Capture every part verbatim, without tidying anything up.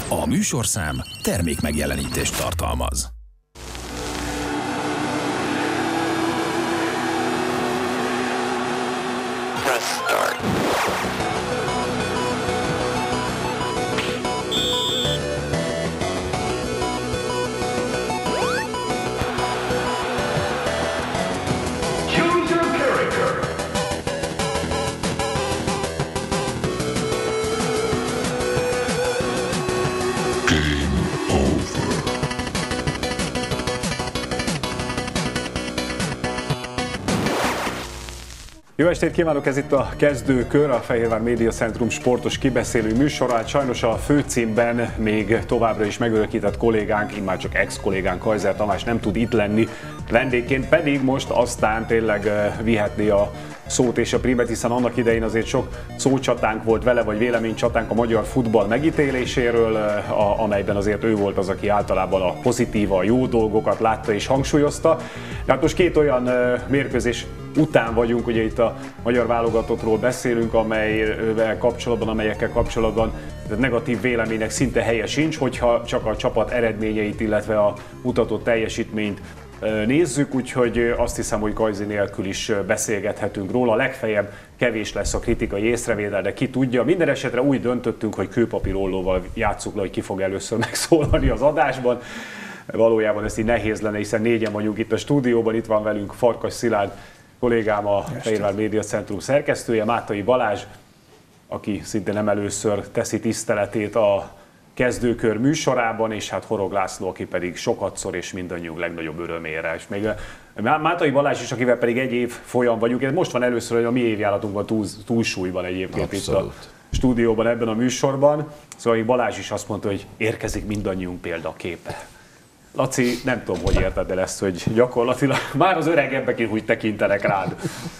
A műsorszám termék megjelenítést tartalmaz. Press start. Choose your character. Jó estét kívánok, ez itt a Kezdőkör, a Fehérvár Média Centrum sportos kibeszélő műsorát. Sajnos a főcímben még továbbra is megörökített kollégánk, immár csak ex-kollégánk Kajzer Tamás nem tud itt lenni vendégként, pedig most aztán tényleg vihetné a szót és a primet, hiszen annak idején azért sok szócsatánk volt vele, vagy véleménycsatánk a magyar futball megítéléséről, a, amelyben azért ő volt az, aki általában a pozitív, a jó dolgokat látta és hangsúlyozta. De hát most két olyan mérkőzés után vagyunk, ugye itt a magyar válogatottról beszélünk, amelyekkel kapcsolatban, amelyekkel kapcsolatban negatív véleménynek szinte helye sincs, hogyha csak a csapat eredményeit, illetve a mutatott teljesítményt nézzük, úgyhogy azt hiszem, hogy Kajzi nélkül is beszélgethetünk róla. Legfeljebb kevés lesz a kritikai észrevétel, de ki tudja. Minden esetre úgy döntöttünk, hogy kőpapírollóval játsszuk le, hogy ki fog először megszólalni az adásban. Valójában ez így nehéz lenne, hiszen négyen vagyunk itt a stúdióban. Itt van velünk Farkas Szilárd kollégám, a Fehérvár Média Centrum szerkesztője, Mátai Balázs, aki szintén nem először teszi tiszteletét a Kezdőkör műsorában, és hát Horog László, aki pedig sokatszor és mindannyiunk legnagyobb örömére. És még Mátai Balázs is, akivel pedig egy év folyam vagyunk. Most van először, hogy a mi évjáratunkban túl, túlsúlyban egyébként. Abszolút. Itt a stúdióban, ebben a műsorban. Szóval Balázs is azt mondta, hogy érkezik mindannyiunk példaképe. Laci, nem tudom, hogy érted el ezt, hogy gyakorlatilag már az öregebbek úgy tekintenek rád.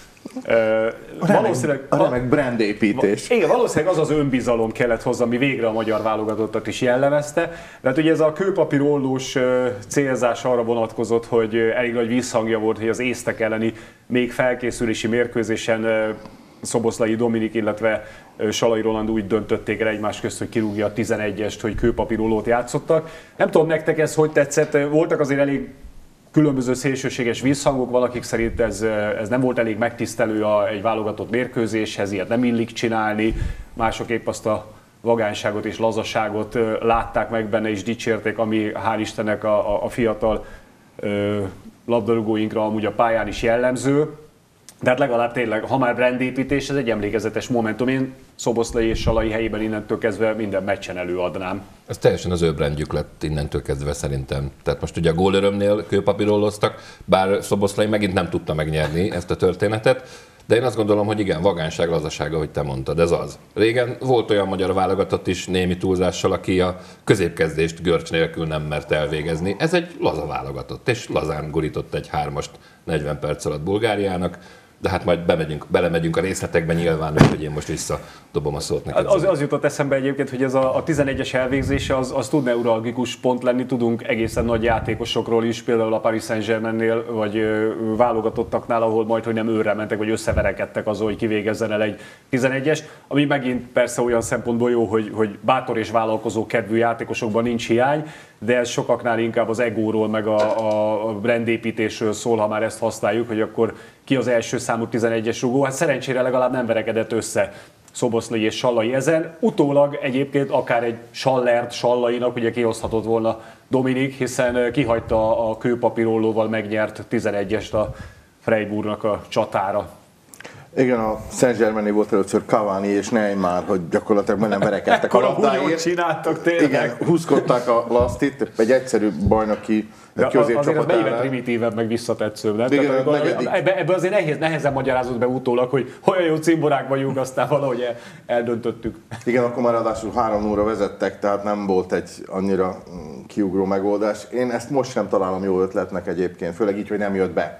Uh, a remek, a remek brandépítés. Igen, valószínűleg az az önbizalom kellett hozzá, ami végre a magyar válogatottat is jellemezte. De hát ugye ez a kőpapírollós célzás arra vonatkozott, hogy elég nagy visszhangja volt, hogy az észtek elleni még felkészülési mérkőzésen Szoboszlai Dominik, illetve Salai Roland úgy döntötték el egymás közt, hogy kirúgja a tizenegyest, hogy kőpapírollót játszottak. Nem tudom, nektek ez hogy tetszett, voltak azért elég különböző szélsőséges visszhangok, van, akik szerint ez, ez nem volt elég megtisztelő a, egy válogatott mérkőzéshez, ilyet nem illik csinálni, mások épp azt a vagányságot és lazaságot látták meg benne és dicsérték, ami hál' Istennek a, a, a fiatal ö, labdarúgóinkra amúgy a pályán is jellemző. De hát legalább tényleg, ha már brandépítés, ez egy emlékezetes momentum. Én Szoboszlai és Salai helyében innentől kezdve minden meccsen előadnám. Ez teljesen az ő brandjük lett innentől kezdve szerintem. Tehát most ugye a gólörömnél kőpapírolloztak, bár Szoboszlai megint nem tudta megnyerni ezt a történetet, de én azt gondolom, hogy igen, vagányság, lazaság, ahogy te mondtad, ez az. Régen volt olyan magyar válogatott is némi túlzással, aki a középkezdést görcs nélkül nem mert elvégezni. Ez egy laza válogatott, és lazán gurított egy hármast negyven perc alatt Bulgáriának. De hát majd bemegyünk, belemegyünk a részletekbe nyilván, hogy én most visszadobom a szót neked. Az, az jutott eszembe egyébként, hogy ez a, a tizenegyes elvégzése az, az tud neuralgikus pont lenni, tudunk egészen nagy játékosokról is, például a Paris Saint-Germainnél, vagy ö, válogatottaknál, ahol majd, hogy nem őrre mentek, vagy összeverekedtek azon, hogy kivégezzen el egy tizenegyes, ami megint persze olyan szempontból jó, hogy, hogy bátor és vállalkozó kedvű játékosokban nincs hiány, de ez sokaknál inkább az egóról, meg a, a brandépítésről szól, ha már ezt használjuk, hogy akkor ki az első számú tizenegyes rugó. Hát szerencsére legalább nem verekedett össze Szoboszlai és Salai ezen. Utólag egyébként akár egy Sallert Sallainak ugye kihozhatott volna Dominik, hiszen kihagyta a kőpapírollóval megnyert tizenegyest a Freiburgnak a csatára. Igen, a Saint-Germain volt először Cavani és Neymar, hogy gyakorlatilag majdnem verekedtek a labdáért. Csináltak tényleg. Igen, húzkodták a lasztit, egy egyszerű bajnoki középcsapat. Azért az mennyivel primitívebb, meg visszatetszőbb, nem? Igen, ebbe, ebbe azért nehéz, nehezen magyarázott be utólag, hogy olyan jó cimborák vagyunk, aztán valahogy el, eldöntöttük. Igen, akkor már ráadásul három nulla vezettek, tehát nem volt egy annyira kiugró megoldás. Én ezt most sem találom jó ötletnek egyébként, főleg így, hogy nem jött be.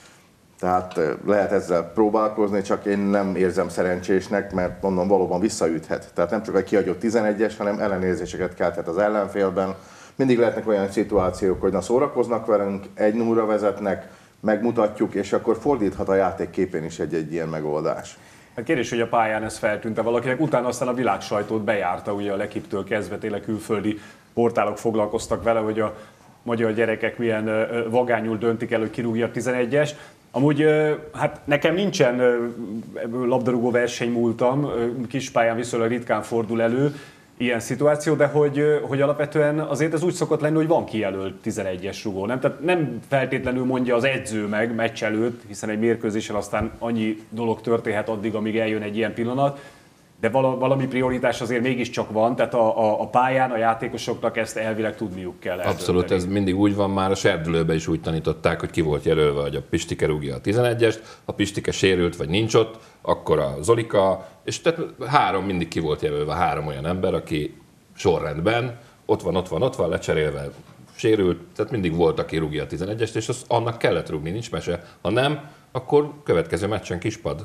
Tehát lehet ezzel próbálkozni, csak én nem érzem szerencsésnek, mert mondom, valóban visszaüthet. Tehát nem csak egy kihagyott tizenegyes, hanem ellenérzéseket kelthet az ellenfélben. Mindig lehetnek olyan szituációk, hogy na szórakoznak velünk, egy nulla vezetnek, megmutatjuk, és akkor fordíthat a játék képén is egy-egy ilyen megoldás. Hát kérdés, hogy a pályán ez feltűnt-e valakinek, utána aztán a világ sajtót bejárta, ugye a Lekiptől kezdve tényleg külföldi portálok foglalkoztak vele, hogy a magyar gyerekek milyen vagányul döntik el, hogy kirúgja a tizenegyest. Amúgy hát nekem nincsen labdarúgó versenymúltam, kispályán viszonylag ritkán fordul elő ilyen szituáció, de hogy, hogy alapvetően azért ez úgy szokott lenni, hogy van kijelölt tizenegyes rugó, nem? Tehát nem feltétlenül mondja az edző meg meccs előtt, hiszen egy mérkőzéssel aztán annyi dolog történhet addig, amíg eljön egy ilyen pillanat, de valami prioritás azért mégiscsak van, tehát a, a, a pályán a játékosoknak ezt elvileg tudniuk kell eldönteni. Abszolút, ez mindig úgy van, már a serdülőben is úgy tanították, hogy ki volt jelölve, hogy a Pistike rúgja a tizenegyest, a Pistike sérült vagy nincs ott, akkor a Zolika, és tehát három mindig ki volt jelölve, három olyan ember, aki sorrendben ott van, ott van, ott van, lecserélve, sérült, tehát mindig volt, aki rúgja a tizenegyest, és az, annak kellett rúgni, nincs mese. Ha nem, akkor következő meccsen kispad.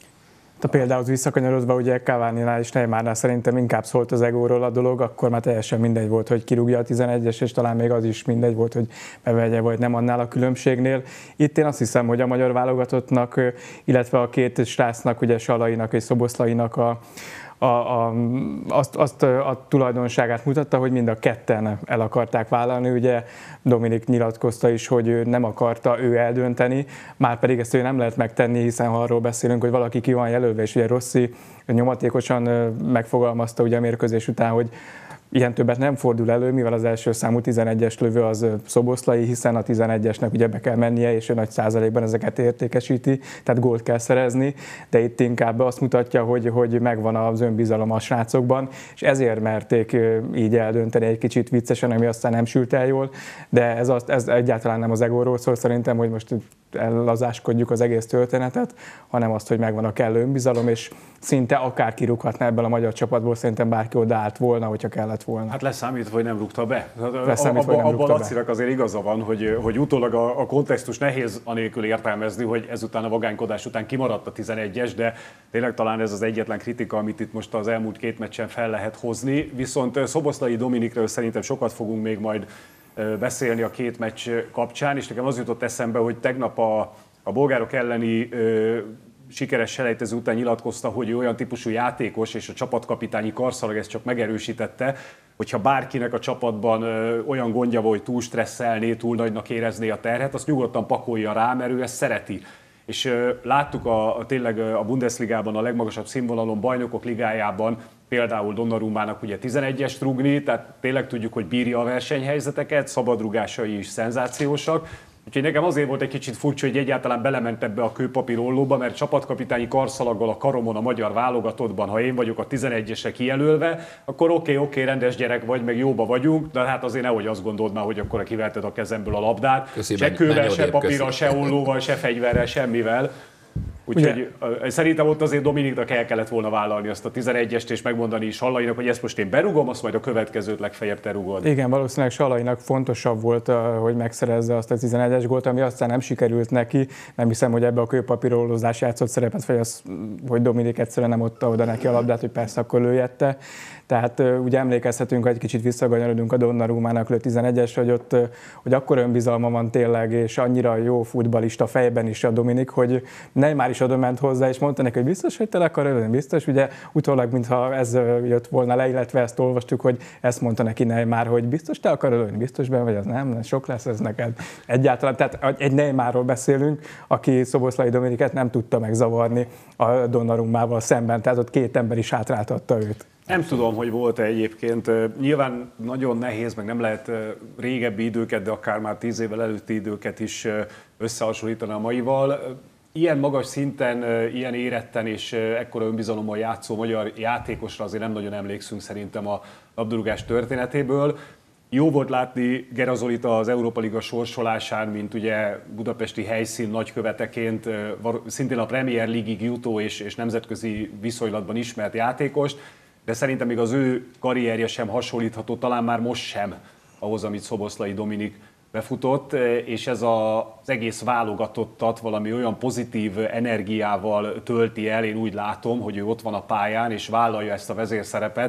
A példához visszakanyarodva, ugye Cavani-nál és Neymarnál szerintem inkább szólt az egóról a dolog, akkor már teljesen mindegy volt, hogy kirúgja a tizenegyes, és talán még az is mindegy volt, hogy bevegye vagy nem annál a különbségnél. Itt én azt hiszem, hogy a magyar válogatottnak, illetve a két srácnak, ugye Salainak és Szoboszlainak a A, a, azt, azt a tulajdonságát mutatta, hogy mind a ketten el akarták vállalni. Ugye Dominik nyilatkozta is, hogy ő nem akarta ő eldönteni, már pedig ezt ő nem lehet megtenni, hiszen ha arról beszélünk, hogy valaki ki van jelölve, és ugye Rossi nyomatékosan megfogalmazta ugye a mérkőzés után, hogy ilyen többet nem fordul elő, mivel az első számú tizenegyes lövő az Szoboszlai, hiszen a tizenegyesnek ugye be kell mennie, és ő nagy százalékban ezeket értékesíti, tehát gólt kell szerezni, de itt inkább azt mutatja, hogy, hogy megvan az önbizalom a srácokban, és ezért merték így eldönteni egy kicsit viccesen, ami aztán nem sült el jól, de ez, az, ez egyáltalán nem az egóról szól szerintem, hogy most ellazáskodjuk az egész történetet, hanem azt, hogy megvan a kellő önbizalom, és szinte akár kirúghatná ebből a magyar csapatból, szerintem bárki odaállt volna, hogyha kellett volna. Hát leszámítva, hogy nem rúgta be. Leszámítva, hogy nem rúgta be. Abban Lacinak azért igaza van, hogy, hogy utólag a, a kontextus nehéz anélkül értelmezni, hogy ezután a vagánykodás után kimaradt a tizenegyes, de tényleg talán ez az egyetlen kritika, amit itt most az elmúlt két meccsen fel lehet hozni. Viszont Szoboszlai Dominikről szerintem sokat fogunk még majd beszélni a két meccs kapcsán, és nekem az jutott eszembe, hogy tegnap a, a bolgárok elleni ö, sikeres selejtező után nyilatkozta, hogy ő olyan típusú játékos, és a csapatkapitányi karszalag ezt csak megerősítette, hogyha bárkinek a csapatban ö, olyan gondja volt, hogy túl stresszelné, túl nagynak érezné a terhet, azt nyugodtan pakolja rá, mert ő ezt szereti. És ö, láttuk a, a, tényleg a Bundesligában, a legmagasabb színvonalon, Bajnokok Ligájában, például Donnarummának ugye tizenegyest rúgni, tehát tényleg tudjuk, hogy bírja a versenyhelyzeteket, szabadrugásai is szenzációsak. Úgyhogy nekem azért volt egy kicsit furcsa, hogy egyáltalán belement ebbe a kőpapírollóba, mert csapatkapitányi karszalaggal a karomon a magyar válogatottban, ha én vagyok a tizenegyesre kijelölve, akkor oké, okay, oké, okay, rendes gyerek vagy, meg jóba vagyunk, de hát azért nehogy azt gondold már, hogy akkor kiverted a kezemből a labdát. Köszi, se kővel, se papírral, se ollóval, se fegyverrel, semmivel. Úgyhogy szerintem ott azért Dominiknak el kellett volna vállalni azt a tizenegyest, és megmondani Salainak, hogy ezt most én berugom, azt majd a következőt legfeljebb te rugod. Igen, valószínűleg Salainak fontosabb volt, hogy megszerezze azt a tizenegyes gólt, ami aztán nem sikerült neki. Nem hiszem, hogy ebbe a kőpapírollózás játszott szerepet, vagy az, hogy Dominik egyszerűen nem adta oda neki a labdát, hogy persze akkor lőjette. Tehát ugye emlékezhetünk, hogy egy kicsit visszaganyarodunk a Donnarummának lő tizenegyes, hogy ott hogy akkor önbizalma van tényleg, és annyira jó futballista fejben is a Dominik, hogy Neymar is oda ment hozzá, és mondta neki, hogy biztos, hogy te le akar ölni, biztos. Ugye utólag, mintha ez jött volna le, illetve ezt olvastuk, hogy ezt mondta neki Neymar, hogy biztos te akar ölni, biztos benne vagy, az nem, sok lesz ez neked. Egyáltalán, tehát egy Neymarról beszélünk, aki Szoboszlai Dominiket nem tudta megzavarni a Donnarummával szemben, tehát ott két ember is hátráltatta őt. Nem tudom, hogy volt-e egyébként. Nyilván nagyon nehéz, meg nem lehet régebbi időket, de akár már tíz évvel előtti időket is összehasonlítani a maival. Ilyen magas szinten, ilyen éretten és ekkora önbizalommal játszó magyar játékosra azért nem nagyon emlékszünk szerintem a labdarúgás történetéből. Jó volt látni Gerazolit az Európa Liga sorsolásán, mint ugye budapesti helyszín nagyköveteként, szintén a Premier League-ig jutó és, és nemzetközi viszonylatban ismert játékost, de szerintem még az ő karrierje sem hasonlítható, talán már most sem ahhoz, amit Szoboszlai Dominik befutott, és ez az egész válogatottat valami olyan pozitív energiával tölti el, én úgy látom, hogy ő ott van a pályán, és vállalja ezt a vezérszerepet,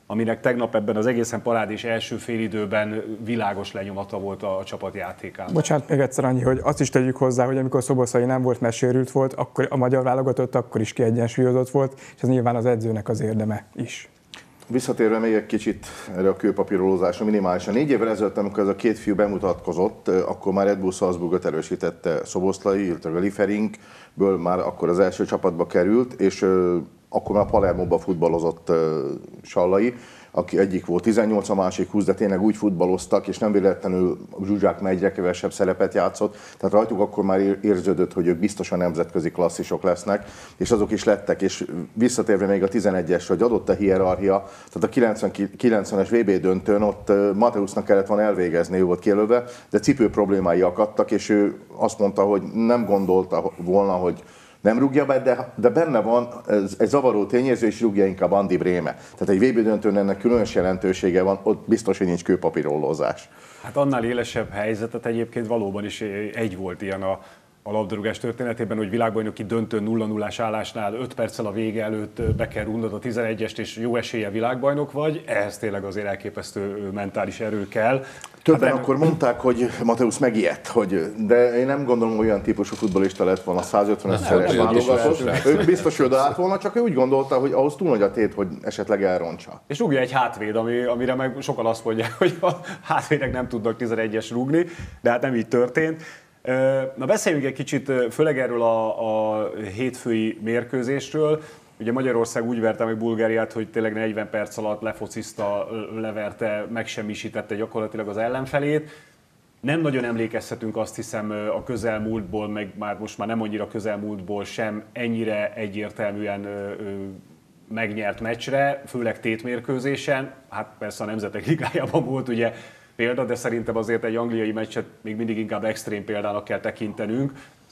aminek tegnap ebben az egészen parádés első félidőben világos lenyomata volt a csapat játékában. Bocsánat, még egyszer annyi, hogy azt is tegyük hozzá, hogy amikor Szoboszlai nem volt, mert sérült volt, akkor a magyar válogatott akkor is kiegyensúlyozott volt, és ez nyilván az edzőnek az érdeme is. Visszatérve még egy kicsit erre a kőpapírolózásra minimálisan. Négy évvel ezelőtt, amikor ez a két fiú bemutatkozott, akkor már Red Bull Salzburgot erősítette Szoboszlai, illetve a Lieferinkből már akkor az első csapatba került, és akkor már Palermóba futballozott Sallai, aki egyik volt tizennyolc, a másik húsz, de tényleg úgy futballoztak, és nem véletlenül Zsuzsák egyre kevesebb szerepet játszott. Tehát rajtuk akkor már érződött, hogy ők biztosan nemzetközi klasszisok lesznek, és azok is lettek. És visszatérve még a tizenegyesre, hogy adott a hierarchia, tehát a kilencvenes vé bé döntőn ott Mateusznak kellett volna elvégezni, ő volt kijelölve, de cipő problémái akadtak, és ő azt mondta, hogy nem gondolta volna, hogy nem rúgja be, de, de benne van ez, egy zavaró tényező, és rúgja inkább Andi Bréme. Tehát egy vé bé döntőn ennek különös jelentősége van, ott biztos, hogy nincs kőpapírollózás. Hát annál élesebb helyzetet egyébként valóban is egy volt ilyen a, a labdarúgás történetében, hogy világbajnoki döntőn nulla nullás állásnál öt perccel a vége előtt be kell rúgnod a tizenegyest, és jó esélye világbajnok vagy, ehhez tényleg azért elképesztő mentális erő kell. Többen hát, akkor mondták, hogy Mateusz megijedt, hogy, de én nem gondolom, olyan típusú futballista lett volna százötvenes-szeres válogatott. Ő biztos, hogy odaállt volna, csak ő úgy gondolta, hogy ahhoz túl nagy a tét, hogy esetleg elrontsa. És rúgja egy hátvéd, ami, amire meg sokan azt mondják, hogy a hátvédek nem tudnak tizenegyes rúgni, de hát nem így történt. Na beszéljünk egy kicsit, főleg erről a, a hétfői mérkőzésről. Ugye Magyarország úgy verte meg Bulgáriát, hogy tényleg negyven perc alatt lefociszta, leverte, megsemmisítette gyakorlatilag az ellenfelét. Nem nagyon emlékezhetünk, azt hiszem, a közelmúltból, meg már most már nem annyira közelmúltból sem ennyire egyértelműen megnyert meccsre, főleg tétmérkőzésen. Hát persze a Nemzetek Ligájában volt ugye példa, de szerintem azért egy angliai meccset még mindig inkább extrém példának kell tekintenünk.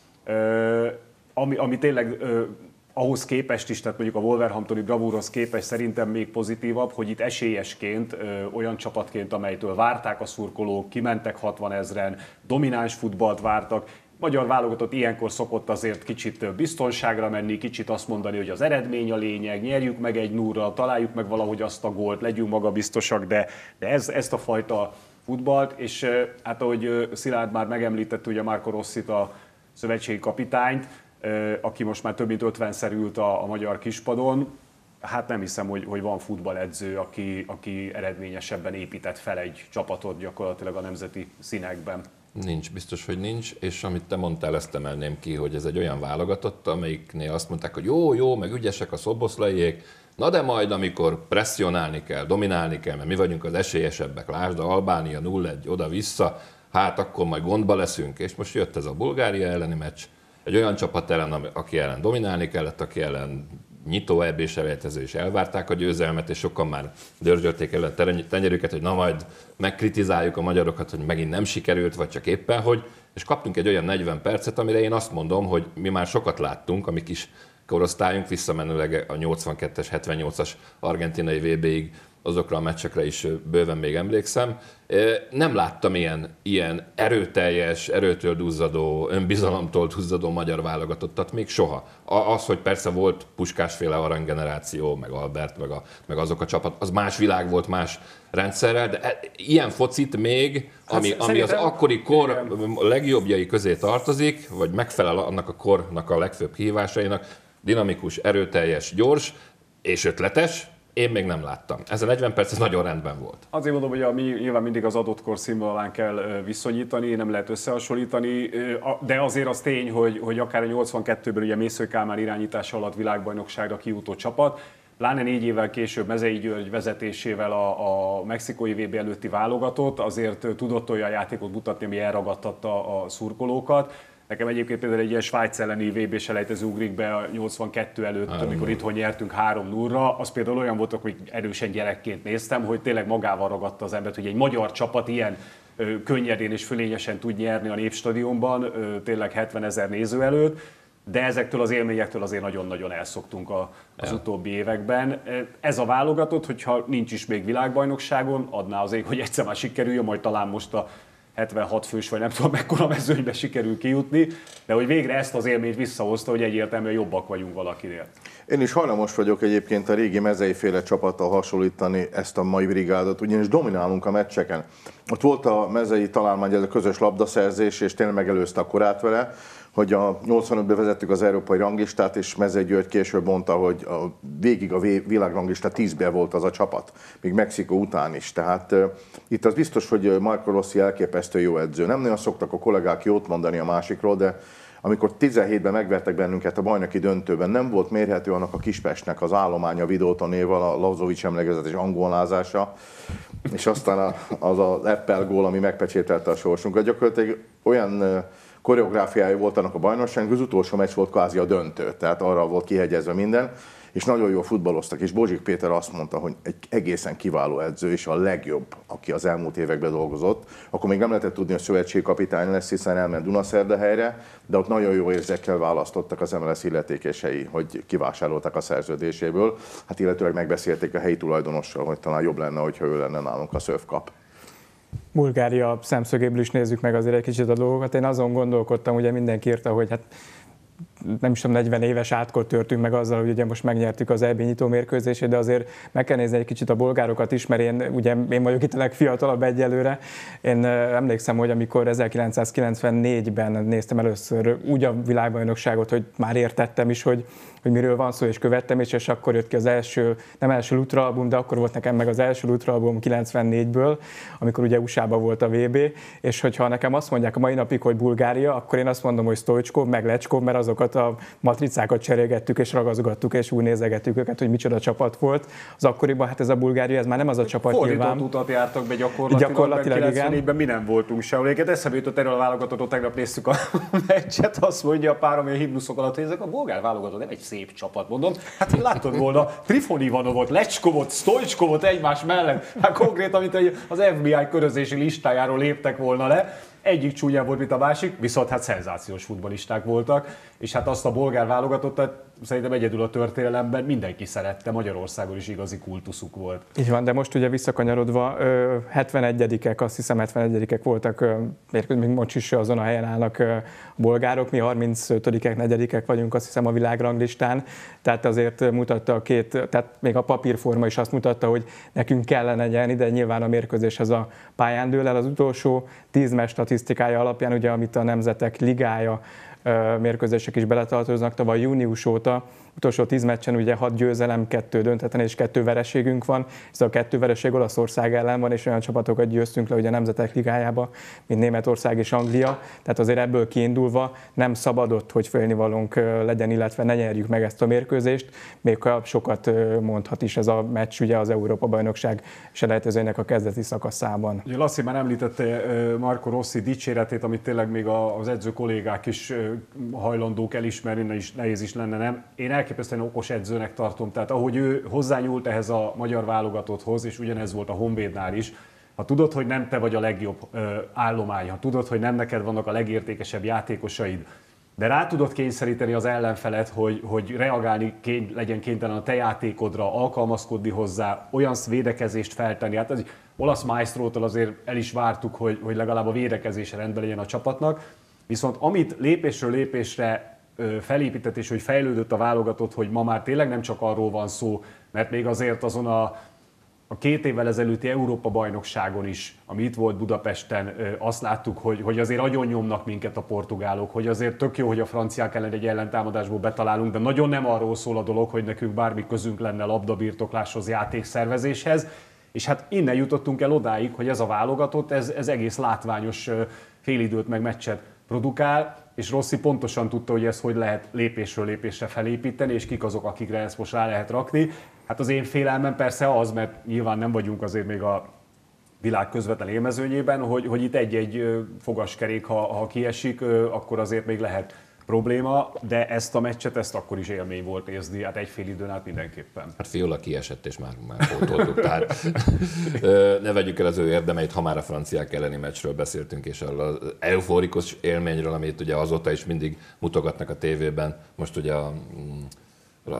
Ami, ami tényleg ahhoz képest is, tehát mondjuk a Wolverhamptoni bravúrhoz képest szerintem még pozitívabb, hogy itt esélyesként, ö, olyan csapatként, amelytől várták a szurkolók, kimentek hatvanezren, domináns futballt vártak. Magyar válogatott ilyenkor szokott azért kicsit biztonságra menni, kicsit azt mondani, hogy az eredmény a lényeg, nyerjük meg egy nullra, találjuk meg valahogy azt a gólt, legyünk magabiztosak, de, de ez, ezt a fajta futballt, és hát ahogy Szilárd már megemlítette, ugye Marco Rossit, a szövetségi kapitányt, aki most már több mint ötvenszer ült a, a magyar kispadon, hát nem hiszem, hogy, hogy van futballedző, aki, aki eredményesebben épített fel egy csapatot gyakorlatilag a nemzeti színekben. Nincs, biztos, hogy nincs, és amit te mondtál, ezt emelném ki, hogy ez egy olyan válogatott, amelyiknél azt mondták, hogy jó, jó, meg ügyesek a Szoboszlaiék, na de majd, amikor presszionálni kell, dominálni kell, mert mi vagyunk az esélyesebbek, lásd, Albánia nulla egy oda-vissza, hát akkor majd gondba leszünk, és most jött ez a Bulgária elleni meccs, egy olyan csapat ellen, aki ellen dominálni kellett, aki ellen nyitó é bés elejtező is elvárták a győzelmet, és sokan már dörzsölték el a tenyerüket, hogy na majd megkritizáljuk a magyarokat, hogy megint nem sikerült, vagy csak éppen hogy, és kaptunk egy olyan negyven percet, amire én azt mondom, hogy mi már sokat láttunk, a mi kis korosztályunk visszamenőleg a nyolcvankettes, hetvennyolcas argentinai vé béig, azokra a meccsekre is bőven még emlékszem. Nem láttam ilyen, ilyen erőteljes, erőtől duzzadó, önbizalomtól duzzadó magyar válogatottat még soha. Az, hogy persze volt Puskásféle aranygeneráció, meg Albert, meg, a, meg azok a csapat, az más világ volt, más rendszerrel, de ilyen focit még, ami, hát, ami az akkori kor legjobbjai közé tartozik, vagy megfelel annak a kornak a legfőbb kihívásainak, dinamikus, erőteljes, gyors és ötletes, én még nem láttam. Ez a negyven perc ez nagyon rendben volt. Azért mondom, hogy a, mi nyilván mindig az adott kor színvonalán kell viszonyítani, nem lehet összehasonlítani, de azért az tény, hogy, hogy akár a nyolcvankettőben ugye Mészöly Kálmán irányítása alatt világbajnokságra kijutó csapat, pláne négy évvel később Mezei György vezetésével a, a mexikói vé bé előtti válogatott, azért tudott olyan játékot mutatni, ami elragadtatta a szurkolókat. Nekem egyébként például egy ilyen Svájc elleni vé bé selejtező ugrik be a nyolcvankettő előtt, három amikor itthon nyertünk három nullra, az például olyan volt, hogy erősen gyerekként néztem, hogy tényleg magával ragadta az embert, hogy egy magyar csapat ilyen ö, könnyedén és fölényesen tud nyerni a Népstadionban, ö, tényleg hetvenezer néző előtt, de ezektől az élményektől azért nagyon-nagyon elszoktunk a, az ja. utóbbi években. Ez a válogatott, hogyha nincs is még világbajnokságon, adná az ég, hogy egyszer már sikerüljön, majd talán most a hetvenhat fős, vagy nem tudom mekkora mezőnybe sikerül kijutni, de hogy végre ezt az élményt visszahozta, hogy egyértelműen jobbak vagyunk valakinél. Én is hajlamos vagyok egyébként a régi Mezei-féle csapattal hasonlítani ezt a mai brigádot, ugyanis dominálunk a meccseken. Ott volt a Mezei találmány, ez a közös labdaszerzés, és tényleg megelőzte a korát vele, hogy a nyolcvanötben vezettük az európai ranglistát, és Mezei György később mondta, hogy a, végig a világranglista tízben volt az a csapat, még Mexikó után is. Tehát uh, itt az biztos, hogy Marco Rossi elképesztő jó edző. Nem nagyon szoktak a kollégák jót mondani a másikról, de amikor tizenhétben megvertek bennünket a bajnoki döntőben, nem volt mérhető annak a Kispestnek az állománya Videótonéval, a Lazovics emlegezetes angolázása, és aztán az az Apple gól, ami megpecsételte a sorsunkat. Gyakorlatilag olyan koreográfiája volt annak a bajnokságnak, az utolsó meccs volt kvázi a döntő, tehát arra volt kihegyezve minden, és nagyon jól futballoztak, és Bozsik Péter azt mondta, hogy egy egészen kiváló edző, és a legjobb, aki az elmúlt években dolgozott. Akkor még nem lehetett tudni, hogy szövetségkapitány lesz, hiszen elment Dunaszerdehelyre, de ott nagyon jó érzekkel választottak az em el es illetékesei, hogy kivásároltak a szerződéséből. Hát illetőleg megbeszélték a helyi tulajdonossal, hogy talán jobb lenne, hogyha ő lenne nálunk a Surf Cup. Bulgária szemszögéből is nézzük meg azért egy kicsit a dolgokat. Én azon gondolkodtam, ugye mindenki írta, hogy hát nem is tudom, negyven éves átkot törtünk meg azzal, hogy ugye most megnyertük az é bé nyitó mérkőzését, de azért meg kell nézni egy kicsit a bolgárokat is, mert én, ugye, én vagyok itt a legfiatalabb egyelőre. Én emlékszem, hogy amikor ezerkilencszázkilencvennégyben néztem először úgy a világbajnokságot, hogy már értettem is, hogy, hogy miről van szó, és követtem, és, és akkor jött ki az első, nem első Lutra album, de akkor volt nekem meg az első Lutra album kilencvennégyből, amikor ugye u es á-ban volt a vé bé, és hogyha nekem azt mondják a mai napig, hogy Bulgária, akkor én azt mondom, hogy Stoichkov, meg Lechkov, mert azokat a matricákat cserélgettük és ragazgattuk, és úgy nézegettük őket, hogy micsoda csapat volt. Az akkoriban hát ez a Bulgária, ez már nem az a csapat fordított nyilván. Fordított utat jártak be gyakorlatilag, gyakorlatilag mert kilencvennégyben mi nem voltunk sehol. Egyébként eszembe jutott erről a válogatottot, tegnap néztük a meccset, azt mondja a párom, hogy a himnuszok alatt, hogy ezek a bolgár válogatott nem egy szép csapat, mondom. Hát hogy látod volna, Trifon Ivanovot, Lechkovot, Stoichkovot egymás mellett, hát konkrétan, mint az ef bé i körözési listájáról léptek volna le. Egyik csúnyább volt, mint a másik, viszont hát szenzációs futballisták voltak, és hát azt a bolgár válogatottat szerintem egyedül a történelemben mindenki szerette, Magyarországon is igazi kultuszuk volt. Így van, de most ugye visszakanyarodva, hetvenegyedikek, azt hiszem hetvenegyedikek voltak, még most is azon a helyen állnak a bolgárok, mi harmincötödikek, negyedikek vagyunk, azt hiszem a világranglistán, tehát azért mutatta a két, tehát még a papírforma is azt mutatta, hogy nekünk kellene nyerni, de nyilván a mérkőzéshez a pályán dől el. Az utolsó tíz meccs statisztikája alapján, ugye, amit a Nemzetek Ligája mérkőzések is beletartoznak, tavaly június óta, utolsó tíz meccsen ugye hat győzelem, kettő döntetlen és kettő vereségünk van, ez a kettő vereség Olaszország ellen van, és olyan csapatokat győztünk le ugye a Nemzetek Ligájába, mint Németország és Anglia, tehát azért ebből kiindulva nem szabadott, hogy félnivalónk legyen, illetve ne nyerjük meg ezt a mérkőzést, még sokat mondhat is ez a meccs ugye az Európa-bajnokság selejtezőjének a kezdeti szakaszában. Ugye Laci már említette Marco Rossi dicséretét, amit tényleg még az edző kollégák is hajlandók elismerni, nehéz is lenne, nem? Én elképesztően okos edzőnek tartom, tehát ahogy ő hozzányúlt ehhez a magyar válogatotthoz, és ugyanez volt a Honvédnál is, ha tudod, hogy nem te vagy a legjobb állomány, ha tudod, hogy nem neked vannak a legértékesebb játékosaid, de rá tudod kényszeríteni az ellenfelet, hogy, hogy reagálni kény, legyen kénytelen a te játékodra, alkalmazkodni hozzá, olyan védekezést feltenni. Hát az olasz maestrótól azért el is vártuk, hogy, hogy legalább a védekezése rendben legyen a csapatnak, viszont amit lépésről lépésre felépített és hogy fejlődött a válogatott, hogy ma már tényleg nem csak arról van szó, mert még azért azon a, a két évvel ezelőtti Európa-bajnokságon is, ami itt volt Budapesten, azt láttuk, hogy, hogy azért agyon nyomnak minket a portugálok, hogy azért tök jó, hogy a franciák ellen egy ellentámadásból betalálunk, de nagyon nem arról szól a dolog, hogy nekünk bármi közünk lenne labdabirtokláshoz, játékszervezéshez, és hát innen jutottunk el odáig, hogy ez a válogatott, ez, ez egész látványos félidőt meg meccset produkál, és Rossi pontosan tudta, hogy ezt hogy lehet lépésről lépésre felépíteni, és kik azok, akikre ezt most rá lehet rakni. Hát az én félelmem persze az, mert nyilván nem vagyunk azért még a világ közvetlen élmezőnyében, hogy, hogy itt egy-egy fogaskerék, ha, ha kiesik, akkor azért még lehet probléma, de ezt a meccset, ezt akkor is élmény volt nézni, hát egy fél időn át mindenképpen. Hát Fiola kiesett, és már, már pótoltuk, tehát ne vegyük el az ő érdemeit, ha már a franciák elleni meccsről beszéltünk, és az euforikus élményről, amit ugye azóta is mindig mutogatnak a tévében, most ugye a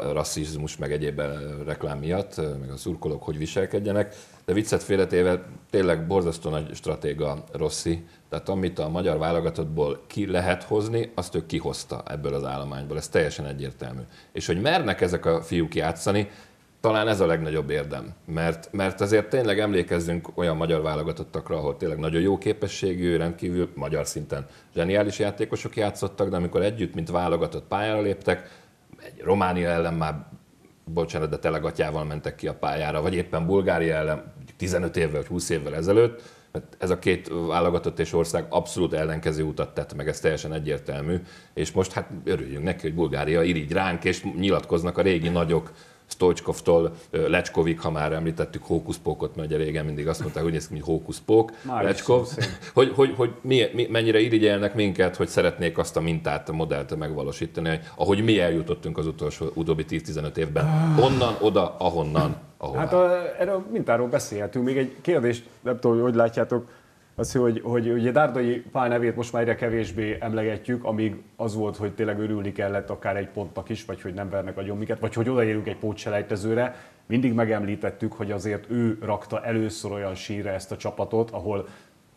rasszizmus meg egyéb reklám miatt, meg a szurkolók hogy viselkedjenek, de viccet félretéve tényleg borzasztó nagy stratéga Rossi, tehát amit a magyar válogatottból ki lehet hozni, azt ő kihozta ebből az állományból, ez teljesen egyértelmű. És hogy mernek ezek a fiúk játszani, talán ez a legnagyobb érdem, mert, mert azért tényleg emlékezzünk olyan magyar válogatottakra, ahol tényleg nagyon jó képességű, rendkívül magyar szinten zseniális játékosok játszottak, de amikor együtt, mint válogatott pályára léptek, egy Románia ellen már, bocsánat, de telegatjával mentek ki a pályára, vagy éppen Bulgária ellen tizenöt évvel vagy húsz évvel ezelőtt, mert ez a két válogatott és ország abszolút ellenkező utat tett meg, ez teljesen egyértelmű, és most hát örüljünk neki, hogy Bulgária irigy ránk, és nyilatkoznak a régi nagyok, Stoichkovtól Leckovig, ha már említettük hókuszpókot, mert ugye régen mindig azt mondták, hogy néz ki, mint hókuszpók, Lecskov, hogy, hogy, hogy mi, mi, mennyire irigyelnek minket, hogy szeretnék azt a mintát, a modellt megvalósítani, ahogy mi eljutottunk az utolsó, utóbbi tíz-tizenöt évben. Onnan, oda, ahonnan, ahová. Hát a, erről a mintáról beszélhetünk. Még egy kérdés, nem tudom, hogy látjátok, az, hogy, hogy ugye Dárdai Pál nevét most már egyre kevésbé emlegetjük, amíg az volt, hogy tényleg örülni kellett akár egy pontnak is, vagy hogy nem vernek agyon minket, vagy hogy odaérünk egy pótselejtezőre. Mindig megemlítettük, hogy azért ő rakta először olyan sírre ezt a csapatot, ahol,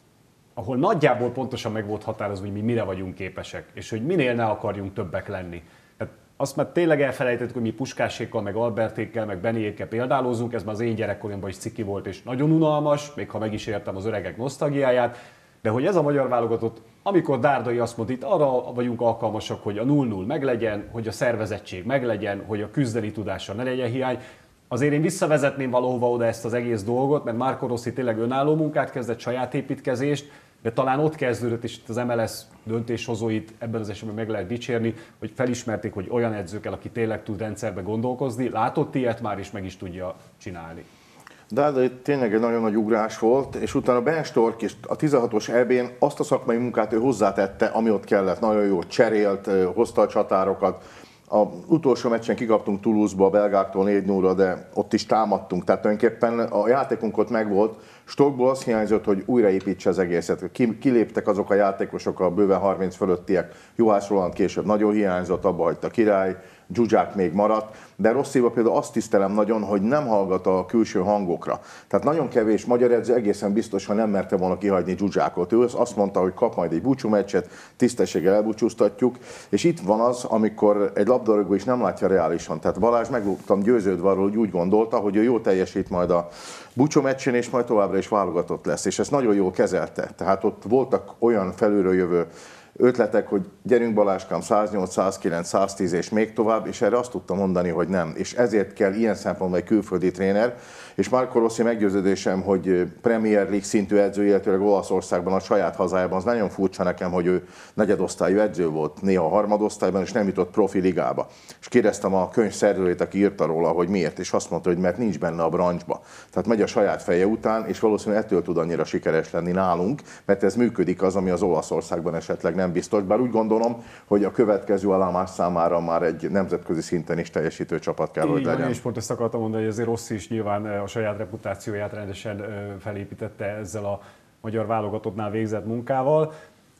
ahol nagyjából pontosan meg volt határozva, hogy mi mire vagyunk képesek, és hogy minél ne akarjunk többek lenni. Tehát azt már tényleg elfelejtettük, hogy mi Puskásékkal, meg Albertékkel, meg Beniékkel példálózunk, ez már az én gyerekkoromban is ciki volt, és nagyon unalmas, még ha meg is értem az öregek nosztalgiáját, de hogy ez a magyar válogatott, amikor Dárdai azt mondta, itt arra vagyunk alkalmasak, hogy a null null meglegyen, hogy a szervezettség meglegyen, hogy a küzdeni tudása ne legyen hiány, azért én visszavezetném valahova oda ezt az egész dolgot, mert Marco Rossi tényleg önálló munkát kezdett, saját építkezést, de talán ott kezdődött, és itt az em el es döntéshozóit ebben az esetben meg lehet dicsérni, hogy felismerték, hogy olyan edző kell, aki tényleg tud rendszerbe gondolkozni, látott ilyet már, és meg is tudja csinálni. De, de tényleg egy nagyon nagy ugrás volt, és utána Ben Stork és a tizenhatos é bén azt a szakmai munkát ő hozzátette, ami ott kellett, nagyon jó cserélt, hozta a csatárokat. Az utolsó meccsen kikaptunk Toulouse-ba a belgáktól négy nullra, de ott is támadtunk, tehát tulajdonképpen a játékunk ott megvolt. Stockból azt hiányzott, hogy újraépítse az egészet. Kiléptek azok a játékosok, a bőven harminc fölöttiek. Juhász Roland később nagyon hiányzott, abba hagyta Király, Zsuzsák még maradt, de Rossiba például azt tisztelem nagyon, hogy nem hallgat a külső hangokra. Tehát nagyon kevés magyar edző egészen biztos, hogy nem merte volna kihagyni Zsuzsákot. Ő azt mondta, hogy kap majd egy búcsú meccset, tisztességgel elbúcsúztatjuk, és itt van az, amikor egy labdarúgó is nem látja reálisan. Tehát Balázs meg voltam győződve arról, hogy úgy gondolta, hogy ő jó teljesít majd a búcsú meccsen, és majd továbbra is válogatott lesz, és ezt nagyon jól kezelte. Tehát ott voltak olyan felülről jövő ötletek, hogy gyerünk Balázskám száznyolc, százkilenc, száztíz és még tovább, és erre azt tudtam mondani, hogy nem. És ezért kell ilyen szempontból egy külföldi tréner, és Marco Rossi meggyőződésem, hogy Premier League szintű edző, illetőleg Olaszországban, a saját hazájában, az nagyon furcsa nekem, hogy ő negyedosztályú edző volt, néha harmadosztályban, és nem jutott profi ligába. És kérdeztem a könyv szerzőjét, aki írta róla, hogy miért, és azt mondta, hogy mert nincs benne a branchba. Tehát megy a saját feje után, és valószínűleg ettől tud annyira sikeres lenni nálunk, mert ez működik az, ami az Olaszországban esetleg nem biztos. Bár úgy gondolom, hogy a következő állomás számára már egy nemzetközi szinten is teljesítő csapat kell, hogy legyen. Én is pont ezt akartam mondani, hogy azért Rossi is nyilván a saját reputációját rendesen felépítette ezzel a magyar válogatottnál végzett munkával.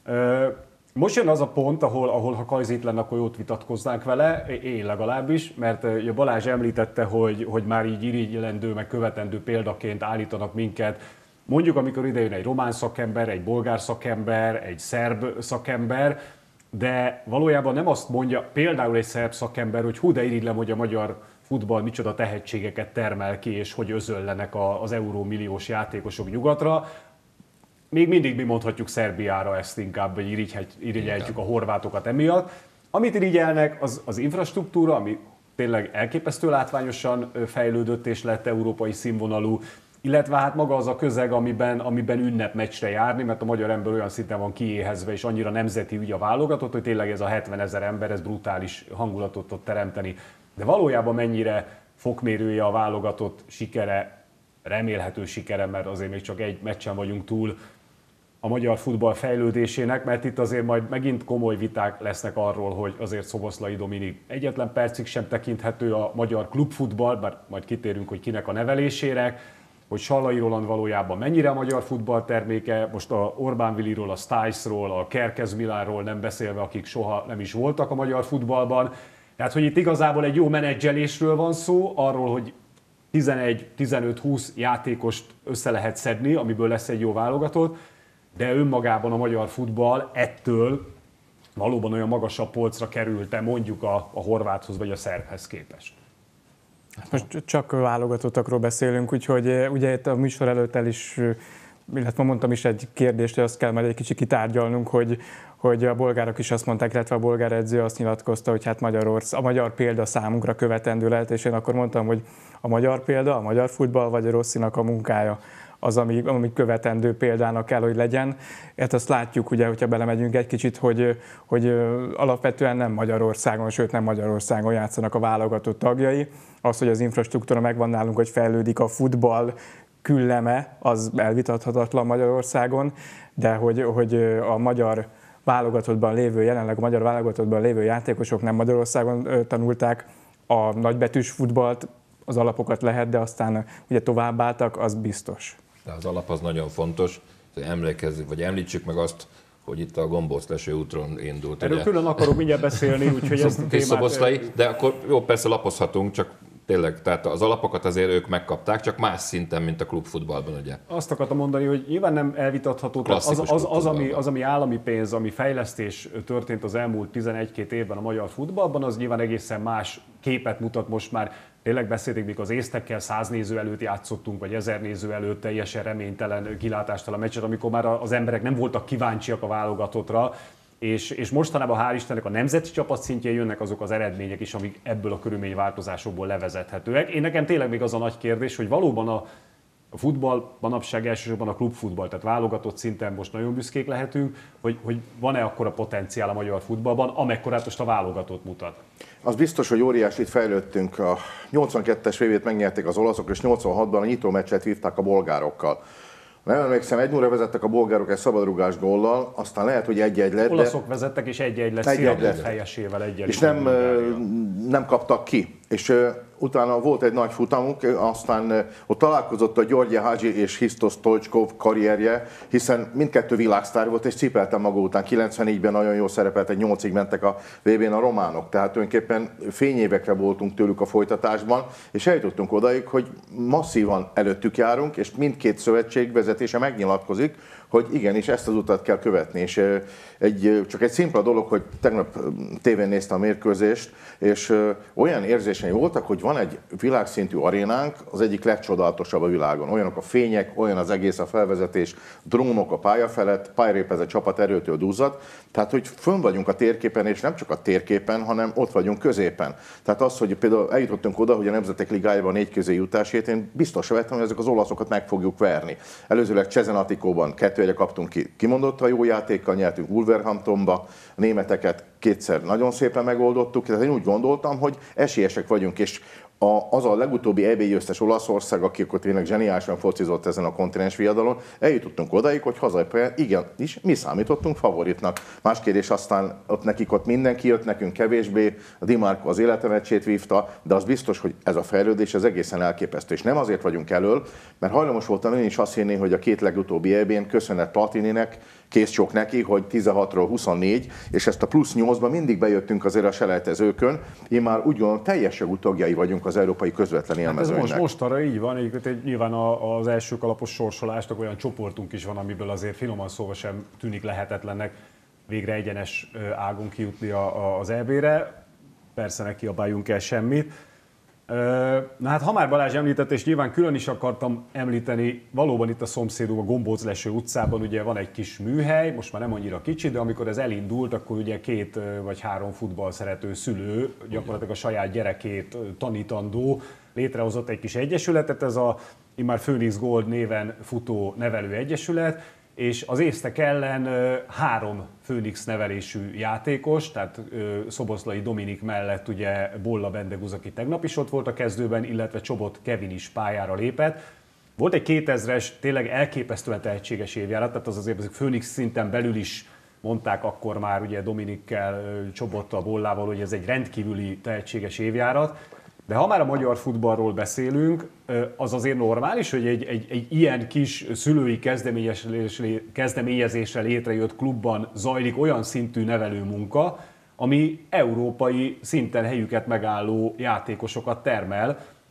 Most jön az a pont, ahol, ahol ha Kajzi itt lenne, akkor jót vitatkoznánk vele, én legalábbis, mert ugye Balázs említette, hogy, hogy már így irigylendő, meg követendő példaként állítanak minket. Mondjuk, amikor idejön egy román szakember, egy bolgár szakember, egy szerb szakember, de valójában nem azt mondja például egy szerb szakember, hogy hú, de irigylem, hogy a magyar futball micsoda tehetségeket termel ki, és hogy özöllenek az eurómilliós játékosok nyugatra. Még mindig mi mondhatjuk Szerbiára ezt inkább, vagy irigyeltjük a horvátokat emiatt. Amit irigyelnek, az, az infrastruktúra, ami tényleg elképesztő látványosan fejlődött és lett európai színvonalú, illetve hát maga az a közeg, amiben, amiben ünnepmeccsre járni, mert a magyar ember olyan szinten van kiéhezve, és annyira nemzeti ügy a válogatott, hogy tényleg ez a hetvenezer ember, ez brutális hangulatot tud teremteni. De valójában mennyire fokmérője a válogatott sikere, remélhető sikere, mert azért még csak egy meccsen vagyunk túl a magyar futball fejlődésének, mert itt azért majd megint komoly viták lesznek arról, hogy azért Szoboszlai Dominik egyetlen percig sem tekinthető a magyar klubfutball, bár majd kitérünk, hogy kinek a nevelésére, hogy Sallai Roland valójában mennyire a magyar futball terméke, most a Orbán Viliról, a Stiles-ról, a Kerkez Milánról nem beszélve, akik soha nem is voltak a magyar futballban. Tehát, hogy itt igazából egy jó menedzselésről van szó, arról, hogy tizenegy, tizenöt, húsz játékost össze lehet szedni, amiből lesz egy jó válogatott, de önmagában a magyar futball ettől valóban olyan magasabb polcra került-e mondjuk a, a horváthoz vagy a szerbhez képest? Most csak válogatottakról beszélünk, úgyhogy ugye itt a műsor előtt el is, illetve mondtam is egy kérdést, hogy azt kell majd egy kicsit kitárgyalnunk, hogy, hogy a bolgárok is azt mondták, illetve a bolgár edző azt nyilatkozta, hogy hát Magyarország, a magyar példa számunkra követendő lehet, és én akkor mondtam, hogy a magyar példa, a magyar futball vagy a Rossinak a munkája az, ami, ami követendő példának kell, hogy legyen. Hát azt látjuk, ugye, hogyha belemegyünk egy kicsit, hogy, hogy alapvetően nem Magyarországon, sőt nem Magyarországon játszanak a válogatott tagjai. Az, hogy az infrastruktúra megvan nálunk, hogy fejlődik a futball külleme, az elvitathatatlan Magyarországon, de hogy, hogy a magyar válogatottban lévő, jelenleg a magyar válogatottban lévő játékosok nem Magyarországon tanulták a nagybetűs futballt, az alapokat lehet, de aztán ugye továbbálltak, az biztos. De az alap az nagyon fontos, hogy emlékezzük, vagy említsük meg azt, hogy itt a Gombóc Leső úton indult. Erről külön akarok mindjárt beszélni, úgyhogy ezt a témát... Szoboszlai, de akkor jó, persze lapozhatunk, csak tényleg, tehát az alapokat azért ők megkapták, csak más szinten, mint a klubfutballban, ugye? Azt akartam mondani, hogy nyilván nem elvitatható, az, az, az, az, ami, az, ami állami pénz, ami fejlesztés történt az elmúlt tizenegy-két évben a magyar futballban, az nyilván egészen más képet mutat most már. Tényleg beszélték, mikor az észtekkel száz néző előtt játszottunk, vagy ezer néző előtt teljesen reménytelen, kilátástalan meccset, amikor már az emberek nem voltak kíváncsiak a válogatottra, és, és mostanában hál' Istennek a nemzeti csapat szintjén jönnek azok az eredmények is, amik ebből a körülményváltozásokból levezethetőek. Én nekem tényleg még az a nagy kérdés, hogy valóban a A futball manapság elsősorban a klubfutball, tehát válogatott szinten most nagyon büszkék lehetünk, hogy, hogy van-e akkora potenciál a magyar futballban, amekkorát most a válogatott mutat. Az biztos, hogy óriásit fejlődtünk. A nyolcvankettes évét megnyerték az olaszok, és nyolcvanhatban a nyitó meccset vívták a bolgárokkal. Nem emlékszem, egy nulla vezettek a bolgárok egy szabadrugás góllal, aztán lehet, hogy egy-egy lett. Olaszok de... vezettek, és egy-egy lett, Sziragút helyesével egy-egy. És nem, nem kaptak ki. És uh, utána volt egy nagy futamuk, aztán uh, ott találkozott a György Hágyi és Hristos Stoichkov karrierje, hiszen mindkettő világsztár volt, és cipeltem maga után. kilencvennégyben nagyon jó szerepelt, egy nyolcig mentek a vé bén a románok, tehát tulajdonképpen fényévekre voltunk tőlük a folytatásban, és eljutottunk odaig, hogy masszívan előttük járunk, és mindkét szövetség vezetése megnyilatkozik, hogy igenis ezt az utat kell követni. És egy, csak egy szimpla dolog, hogy tegnap tévén néztem a mérkőzést, és olyan érzései voltak, hogy van egy világszintű arénánk, az egyik legcsodálatosabb a világon. Olyanok a fények, olyan az egész a felvezetés, drónok a pálya felett, pályarépez a csapat erőtől duzzadt. Tehát, hogy fönn vagyunk a térképen, és nem csak a térképen, hanem ott vagyunk középen. Tehát az, hogy például eljutottunk oda, hogy a Nemzetek Ligájában négy közé jutásért, én biztos vettem, hogy ezek az olaszokat meg fogjuk verni. Előzőleg Cezenatikóban kettőre kaptunk ki, kimondottan jó játékkal nyertünk Wolverhamptonba, a németeket kétszer nagyon szépen megoldottuk, tehát én úgy gondoltam, hogy esélyesek vagyunk, és a, az a legutóbbi é bé győztes Olaszország, aki akkor tényleg zseniálisan focizott ezen a kontinens viadalon, eljutottunk odaig, hogy hazai pályán igen, is mi számítottunk favoritnak. Más kérdés, aztán ott nekik ott mindenki jött, nekünk kevésbé, a Di Marco az életemeccsét vívta, de az biztos, hogy ez a fejlődés az egészen elképesztő. És nem azért vagyunk elől, mert hajlamos voltam én is azt hinni, hogy a két legutóbbi é bén köszönet Platininek, kész csók neki, hogy tizenhatról huszonnégy, és ezt a plusz nyolcban mindig bejöttünk azért a selejtezőkön. Én már úgy gondolom, teljes jogú tagjai vagyunk az európai közvetlen élmezőnynek. Hát ez most, most arra így van, egyébként nyilván az első kalapos sorsolásnak olyan csoportunk is van, amiből azért finoman szóval sem tűnik lehetetlennek végre egyenes ágon kijutni az é bére. Persze ne kiabáljunk el semmit. Na hát, ha már Balázs említett, és nyilván külön is akartam említeni, valóban itt a szomszédunk, a Gombóc Leső utcában ugye van egy kis műhely, most már nem annyira kicsi, de amikor ez elindult, akkor ugye két vagy három futball szerető szülő, gyakorlatilag a saját gyerekét tanítandó, létrehozott egy kis egyesületet, ez a immár Phoenix Gold néven futó nevelő egyesület, és az észtek ellen három Phoenix nevelésű játékos, tehát Szoboszlai Dominik mellett ugye Bolla Bendegúz, aki tegnap is ott volt a kezdőben, illetve Csobot Kevin is pályára lépett. Volt egy kétezres, tényleg elképesztően tehetséges évjárat, tehát az azért az Phoenix szinten belül is mondták akkor már ugye Dominikkel, Csobottal, Bollával, hogy ez egy rendkívüli tehetséges évjárat. De ha már a magyar futballról beszélünk, az azért normális, hogy egy, egy, egy ilyen kis szülői kezdeményezésre létrejött klubban zajlik olyan szintű nevelő munka, ami európai szinten helyüket megálló játékosokat termel.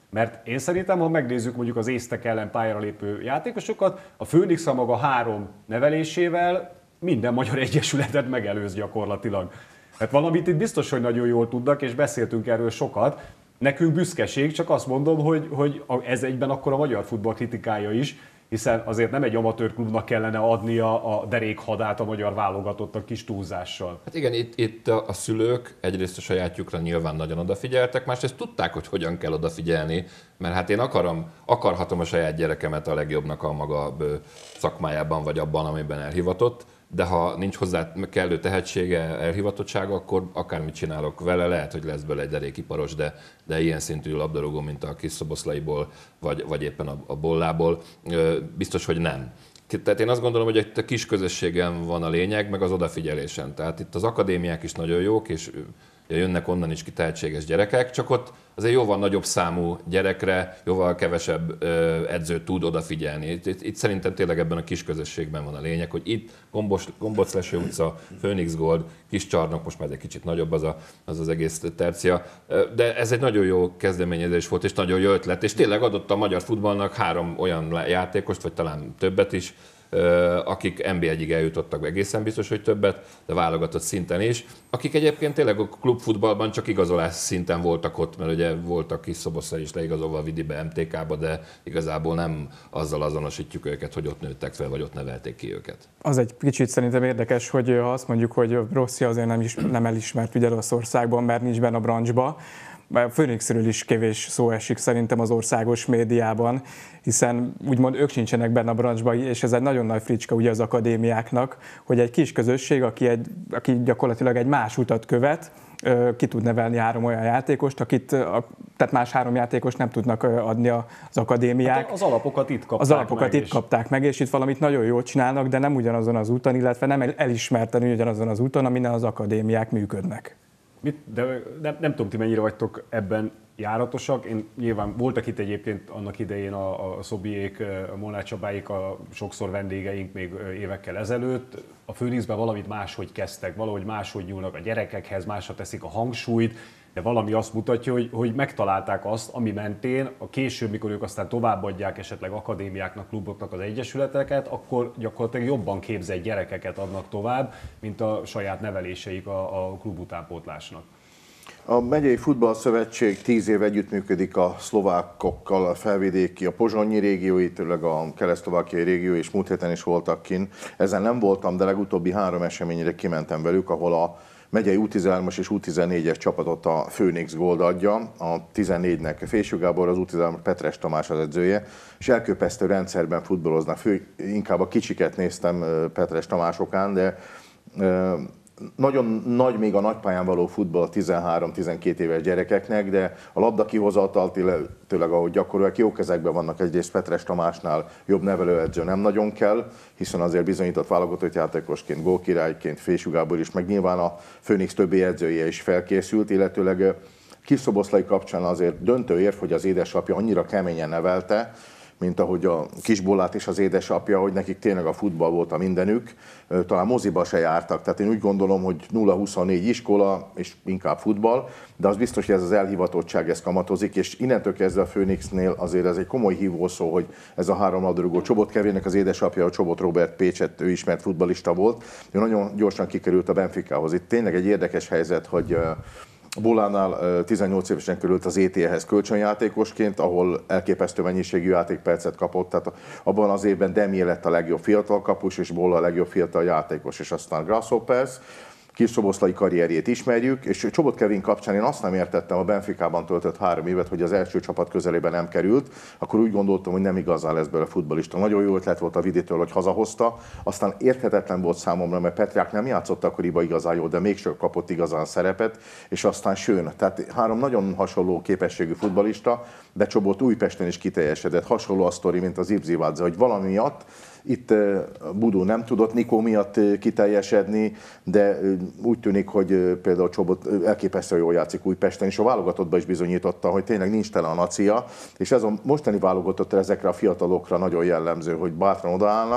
Mert én szerintem, ha megnézzük mondjuk az észtek ellen pályára lépő játékosokat, a Főnix a maga három nevelésével minden magyar egyesületet megelőz gyakorlatilag. Hát valamit itt biztos, hogy nagyon jól tudnak, és beszéltünk erről sokat. Nekünk büszkeség, csak azt mondom, hogy, hogy ez egyben akkor a magyar futball kritikája is, hiszen azért nem egy amatőr klubnak kellene adnia a derékhadát a magyar válogatottnak kis túlzással. Hát igen, itt, itt a, a szülők egyrészt a sajátjukra nyilván nagyon odafigyeltek, másrészt tudták, hogy hogyan kell odafigyelni, mert hát én akarom, akarhatom a saját gyerekemet a legjobbnak a maga szakmájában, vagy abban, amiben elhivatott, de ha nincs hozzá kellő tehetsége, elhivatottsága, akkor akármit csinálok vele, lehet, hogy lesz belőle egy derékiparos, de, de ilyen szintű labdarúgó, mint a kis Szoboszlaiból, vagy, vagy éppen a, a Bollából, biztos, hogy nem. Tehát én azt gondolom, hogy egy kis közösségen van a lényeg, meg az odafigyelésen. Tehát itt az akadémiák is nagyon jók, és jönnek onnan is ki tehetséges gyerekek, csak ott azért jóval nagyobb számú gyerekre, jóval kevesebb edző tud odafigyelni. Itt, itt, itt szerintem tényleg ebben a kis közösségben van a lényeg, hogy itt Gombos, Gombóc-Leső utca, Phoenix Gold, Kis Csarnok, most már egy kicsit nagyobb az, a, az az egész tercia, de ez egy nagyon jó kezdeményezés volt, és nagyon jó ötlet, és tényleg adott a magyar futballnak három olyan játékost, vagy talán többet is, akik en bé egyig eljutottak, egészen biztos, hogy többet, de válogatott szinten is, akik egyébként tényleg a klubfutballban csak igazolás szinten voltak ott, mert ugye voltak Kis Szoboszlai is leigazolva a Vidibe, em té ká-ba, de igazából nem azzal azonosítjuk őket, hogy ott nőttek fel, vagy ott nevelték ki őket. Az egy kicsit szerintem érdekes, hogy ha azt mondjuk, hogy Rossi azért nem, is, nem elismert ugye Oroszországban, mert nincs benne a branchba, a Phoenixről is kevés szó esik szerintem az országos médiában, hiszen úgymond ők sincsenek benne a branchban, és ez egy nagyon nagy fricska ugye az akadémiáknak, hogy egy kis közösség, aki, egy, aki gyakorlatilag egy más utat követ, ki tud nevelni három olyan játékost, akit, tehát más három játékost nem tudnak adni az akadémiák. Hát az alapokat itt kapták Az alapokat meg, itt kapták meg, és itt valamit nagyon jól csinálnak, de nem ugyanazon az úton, illetve nem elismerten ugyanazon az úton, amin az akadémiák működnek. Mit, de nem, nem tudom, ti mennyire vagytok ebben járatosak. Én nyilván voltak itt egyébként annak idején a, a Szobiék, a Molnár Csabáik, a sokszor vendégeink még évekkel ezelőtt. A Phoenixben valamit máshogy kezdtek, valahogy máshogy nyúlnak a gyerekekhez, másra teszik a hangsúlyt, de valami azt mutatja, hogy, hogy megtalálták azt, ami mentén a később, mikor ők aztán továbbadják esetleg akadémiáknak, kluboknak az egyesületeket, akkor gyakorlatilag jobban képzett gyerekeket adnak tovább, mint a saját neveléseik a, a klub utánpótlásnak. A Megyei Futballszövetség tíz év együttműködik a szlovákokkal, a felvidéki, a pozsonyi régiói, tőleg a kelet-szlovákiai régió, és múlt héten is voltak kint. Ezen nem voltam, de legutóbbi három eseményre kimentem velük, ahol a megyei U tizenhármas és U tizennégyes csapatot a Phoenix Gold adja, a tizennégynek Fésű Gábor, az U tizenhárom Petres Tamás az edzője, és elképesztő rendszerben futballoznak. Fő, inkább a kicsiket néztem Petres Tamásokán, de nagyon nagy még a nagypályán való futball tizenhárom-tizenkét éves gyerekeknek, de a labda kihozatalt, illetőleg ahogy gyakorolják, jó kezekben vannak. Egyrészt Petres Tamásnál jobb nevelőedző nem nagyon kell, hiszen azért bizonyított válogatott játékosként, gólkirályként Fésű Gábor is, meg nyilván a Phoenix többi edzője is felkészült, illetőleg Kis Szoboszlai kapcsán azért döntő érv, hogy az édesapja annyira keményen nevelte, mint ahogy a Kisbollát és az édesapja, hogy nekik tényleg a futball volt a mindenük, talán moziba se jártak, tehát én úgy gondolom, hogy nulla huszonnégy iskola és inkább futball, de az biztos, hogy ez az elhivatottság, ez kamatozik, és innentől kezdve a Phoenixnél azért ez egy komoly hívószó, hogy ez a három labdarúgó, Csobot Kevinnek az édesapja, a Csobot Robert Pécset, ő ismert futballista volt, ő nagyon gyorsan kikerült a Benficához. Itt tényleg egy érdekes helyzet, hogy a Bollánál tizennyolc évesen került az é té é-hez kölcsönjátékosként, ahol elképesztő mennyiségű játékpercet kapott, tehát abban az évben Demié lett a legjobb fiatal kapus, és Bolla a legjobb fiatal játékos, és aztán Grasshoppers. Kis Szoboszlai karrierjét ismerjük, és Csobot Kevin kapcsán én azt nem értettem, a Benficában töltött három évet, hogy az első csapat közelében nem került, akkor úgy gondoltam, hogy nem igazán lesz belőle futballista. Nagyon jó ötlet volt a Viditől, hogy hazahozta, aztán érthetetlen volt számomra, mert Petrák nem játszott akkoriban igazán jó, de mégsem kapott igazán szerepet, és aztán Sőn. Tehát három nagyon hasonló képességű futballista, de Csobot Újpesten is kiteljesedett. Hasonló a sztori, mint az Ibzivadze, hogy valami miatt itt Budó nem tudott Nikó miatt kiteljesedni, de úgy tűnik, hogy például Csobot elképesztően jól játszik Újpesten, és a válogatottban is bizonyította, hogy tényleg nincs tele a nacia, és ez a mostani válogatott ezekre a fiatalokra nagyon jellemző, hogy bátran odaállnak,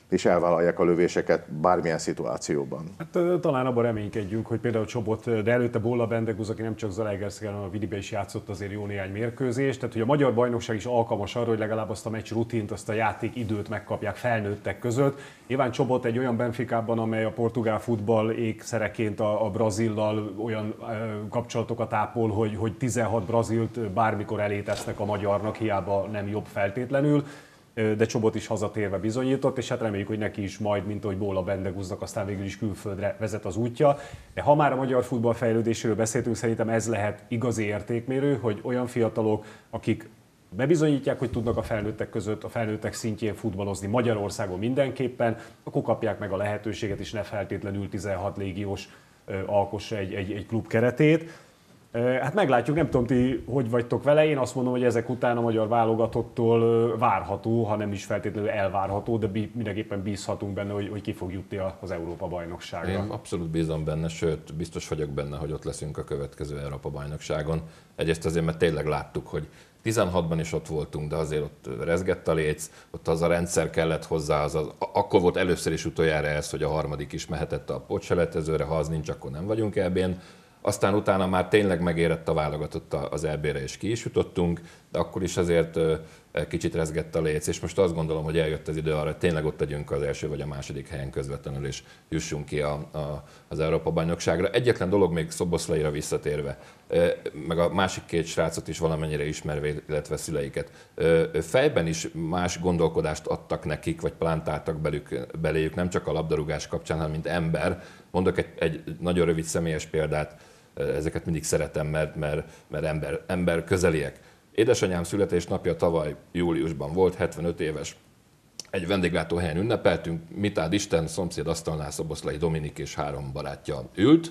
és elvállalják a lövéseket bármilyen szituációban. Hát talán abban reménykedjünk, hogy például Csobot, de előtte Bolla Bendegúz, aki nem csak Zalaegerszegen, hanem a Vidibe is játszott azért jó néhány mérkőzést, tehát hogy a magyar bajnokság is alkalmas arra, hogy legalább azt a meccs rutint, azt a játék időt megkapják felnőttek között. Nyilván Csobot egy olyan Benficában, amely a portugál futball ékszereként a, a Brazillal olyan e, kapcsolatokat ápol, hogy, hogy tizenhat brazilt bármikor elé tesznek a magyarnak, hiába nem jobb feltétlenül. De Csobot is hazatérve bizonyított, és hát reméljük, hogy neki is majd, mint ahogy Bolla Bendegúznak, aztán végül is külföldre vezet az útja. De ha már a magyar futball fejlődéséről beszéltünk, szerintem ez lehet igazi értékmérő, hogy olyan fiatalok, akik bebizonyítják, hogy tudnak a felnőttek között, a felnőttek szintjén futballozni Magyarországon mindenképpen, akkor kapják meg a lehetőséget, és ne feltétlenül tizenhat légiós alkossa egy, egy, egy klub keretét. Hát meglátjuk, nem tudom, ti hogy vagytok vele, én azt mondom, hogy ezek után a magyar válogatottól várható, ha nem is feltétlenül elvárható, de mindenképpen bízhatunk benne, hogy, hogy ki fog jutni az Európa-bajnokságra. Én abszolút bízom benne, sőt, biztos vagyok benne, hogy ott leszünk a következő Európa-bajnokságon. Egyrészt azért, mert tényleg láttuk, hogy tizenhatban is ott voltunk, de azért ott rezgett a léc, ott az a rendszer kellett hozzá, az, az, akkor volt először is utoljára ez, hogy a harmadik is mehetett a pótselejtezőre, ha az nincs, akkor nem vagyunk é bén. Aztán utána már tényleg megérett a válogatott az é bére, és ki is jutottunk, de akkor is azért kicsit rezgett a léc, és most azt gondolom, hogy eljött az idő arra, hogy tényleg ott legyünk az első vagy a második helyen közvetlenül, és jussunk ki a, a, az Európa-bajnokságra. Egyetlen dolog még Szoboszlaira visszatérve, meg a másik két srácot is valamennyire ismerve, illetve szüleiket. Fejben is más gondolkodást adtak nekik, vagy plántáltak belük, beléjük, nem csak a labdarúgás kapcsán, hanem mint ember. Mondok egy, egy nagyon rövid személyes példát, ezeket mindig szeretem, mert, mert, mert ember, ember közeliek. Édesanyám születésnapja tavaly júliusban volt, hetvenöt éves. Egy vendéglátóhelyen ünnepeltünk, mit áld Isten, szomszéd asztalnál Szoboszlai Dominik és három barátja ült.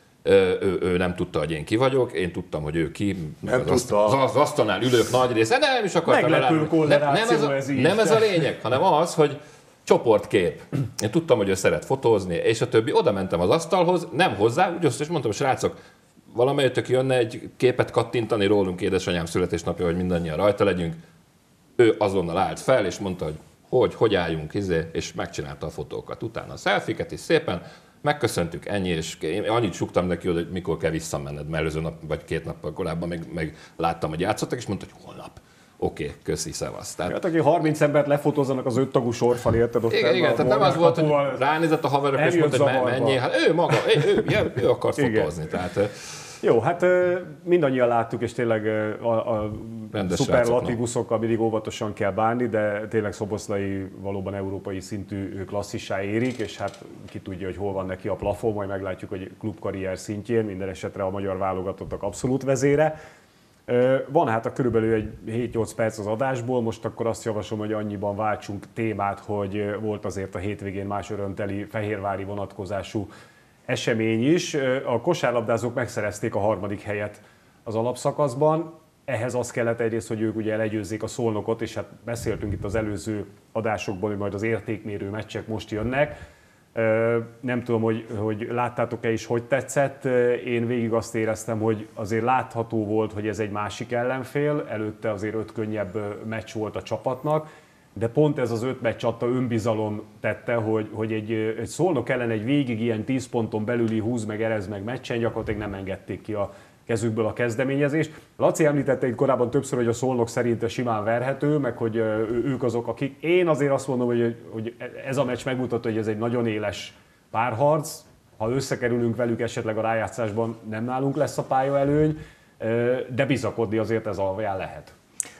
Ő, ő nem tudta, hogy én ki vagyok, én tudtam, hogy ő ki. Nem az, tudta. Az, az asztalnál ülők nagy része, nem is akartam Meglepő korreláció nem, nem, ez így. nem ez a lényeg, hanem az, hogy csoportkép. Én tudtam, hogy ő szeret fotózni, és a többi. Oda mentem az asztalhoz, nem hozzá, úgy azt is mondtam, srácok, valamelyettök jönne egy képet kattintani rólunk édesanyám születésnapja, hogy mindannyian rajta legyünk. Ő azonnal állt fel, és mondta, hogy hogy, hogy álljunk, izé, és megcsinálta a fotókat. Utána a selfieket is szépen, megköszöntük, ennyi, és én annyit súgtam neki, hogy mikor kell visszamenned, mert előző nap, vagy két nappal korábban meg, meg láttam, hogy játszottak, és mondta, hogy holnap. Oké, okay, köszi, szevasz. Tehát... Hát aki harminc embert lefotózzanak az öttagú sorfal, érted ott. Igen, igen, tehát nem az volt, hogy ránézett a haverok, és mondta, hogy menjél. Hát ő maga, ő, ő, ő akart fotózni. Tehát, jó, hát mindannyian láttuk, és tényleg a, a szuperlatívuszokkal mindig óvatosan kell bánni, de tényleg Szoboszlai valóban európai szintű klasszissá érik, és hát ki tudja, hogy hol van neki a plafon, majd meglátjuk, hogy klubkarrier szintjén, minden esetre a magyar válogatottak abszolút vezére. Van hát a körülbelül egy hét-nyolc perc az adásból, most akkor azt javaslom, hogy annyiban váltsunk témát, hogy volt azért a hétvégén más örömteli fehérvári vonatkozású esemény is. A kosárlabdázók megszerezték a harmadik helyet az alapszakaszban. Ehhez az kellett egyrészt, hogy ők ugye legyőzzék a Szolnokot, és hát beszéltünk itt az előző adásokban, hogy majd az értékmérő meccsek most jönnek. Nem tudom, hogy, hogy láttátok-e is, hogy tetszett. Én végig azt éreztem, hogy azért látható volt, hogy ez egy másik ellenfél. Előtte azért öt könnyebb meccs volt a csapatnak, de pont ez az öt meccs adta önbizalom tette, hogy, hogy egy, egy Szolnok ellen egy végig ilyen tíz ponton belüli húz meg, erez meg meccsen gyakorlatilag nem engedték ki a kezükből a kezdeményezést. Laci említette itt korábban többször, hogy a Szolnok szerinte simán verhető, meg hogy ők azok, akik... Én azért azt mondom, hogy, hogy ez a meccs megmutatta, hogy ez egy nagyon éles párharc. Ha összekerülünk velük esetleg a rájátszásban, nem nálunk lesz a pályaelőny, de bizakodni azért ez alapján lehet.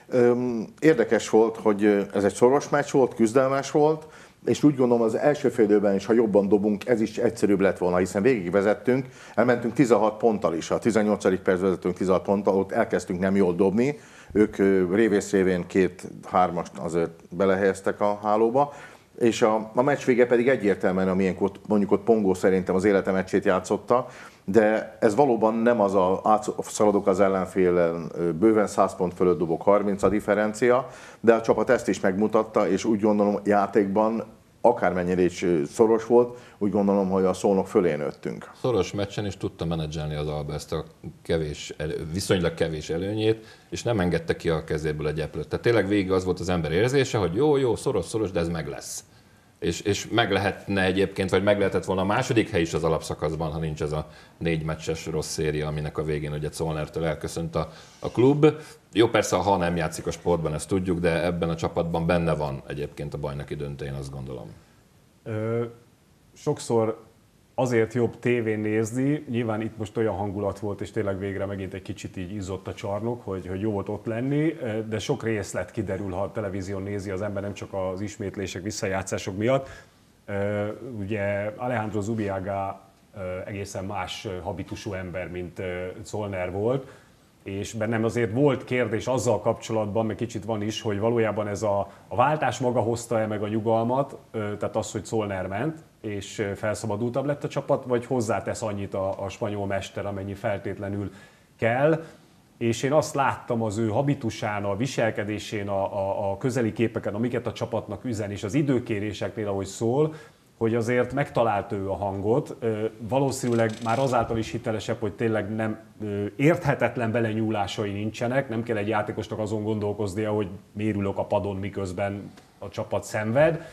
Érdekes volt, hogy ez egy szoros meccs volt, küzdelmes volt, és úgy gondolom az első fél időben is, ha jobban dobunk, ez is egyszerűbb lett volna, hiszen végigvezettünk, elmentünk tizenhat ponttal is, a tizennyolcadik perc vezettünk tizenhat ponttal, ott elkezdtünk nem jól dobni, ők révész révén két-hármast azért belehelyeztek a hálóba, és a, a meccs vége pedig egyértelműen, amilyen mondjuk ott Pongó szerintem az élete meccsét játszotta, de ez valóban nem az a átszaladok az ellenfélen, bőven száz pont fölött dobok, harminc a differencia, de a csapat ezt is megmutatta, és úgy gondolom játékban akármennyire is szoros volt, úgy gondolom, hogy a Szolnok fölé nőttünk. Szoros meccsen is tudta menedzselni az Alba ezt a kevés, viszonylag kevés előnyét, és nem engedte ki a kezéből egy eplőt. Tehát tényleg végig az volt az ember érzése, hogy jó, jó, szoros, szoros, de ez meg lesz. és, és meg lehetne egyébként, vagy meg lehetett volna a második hely is az alapszakaszban, ha nincs ez a négy meccses rossz széria, aminek a végén ugye Zollnertől elköszönt a, a klub. Jó, persze, ha nem játszik a sportban, ezt tudjuk, de ebben a csapatban benne van egyébként a bajnoki döntő, én azt gondolom. Ö, sokszor azért jobb tévén nézni, nyilván itt most olyan hangulat volt, és tényleg végre megint egy kicsit így izzott a csarnok, hogy, hogy jó volt ott lenni, de sok részlet kiderül, ha a televízión nézi az ember, nem csak az ismétlések, visszajátszások miatt. Ugye Alejandro Zubiaga egészen más habitusú ember, mint Zollner volt, és bennem azért volt kérdés azzal kapcsolatban, meg kicsit van is, hogy valójában ez a, a váltás maga hozta-e meg a nyugalmat, tehát az, hogy Zollner ment, és felszabadultabb lett a csapat, vagy hozzátesz annyit a, a spanyol mester, amennyi feltétlenül kell. És én azt láttam az ő habitusán, a viselkedésén, a, a, a közeli képeken, amiket a csapatnak üzen, és az időkéréseknél, ahogy szól, hogy azért megtalálta ő a hangot, valószínűleg már azáltal is hitelesebb, hogy tényleg nem érthetetlen belenyúlásai nincsenek, nem kell egy játékosnak azon gondolkoznia, hogy mérülök a padon, miközben a csapat szenved,